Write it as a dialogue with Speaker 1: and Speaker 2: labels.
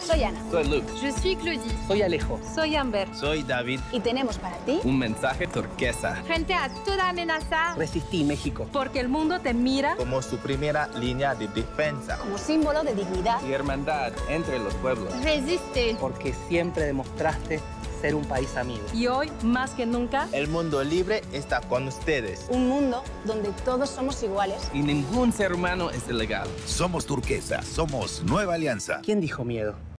Speaker 1: Soy Ana.
Speaker 2: Soy Luke.
Speaker 3: Je suis Claudie.
Speaker 4: Soy Alejo.
Speaker 3: Soy Amber.
Speaker 2: Soy David.
Speaker 1: Y tenemos para ti
Speaker 2: Un mensaje turquesa.
Speaker 3: Frente a toda amenaza,
Speaker 4: Resistí, México.
Speaker 3: porque el mundo te mira.
Speaker 5: Como su primera línea de defensa.
Speaker 1: como símbolo de dignidad.
Speaker 2: Y hermandad entre los pueblos.
Speaker 3: Resiste.
Speaker 4: Porque siempre demostraste ser un país amigo.
Speaker 3: Y hoy, más que nunca,
Speaker 5: El mundo libre está con ustedes.
Speaker 1: Un mundo donde todos somos iguales.
Speaker 2: Y ningún ser humano es ilegal.
Speaker 6: Somos Turquesa, somos Nueva Alianza.
Speaker 4: ¿Quién dijo miedo?